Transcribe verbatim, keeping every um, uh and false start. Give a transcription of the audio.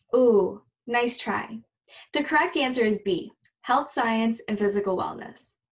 Ooh, nice try. The correct answer is B, health science and physical wellness.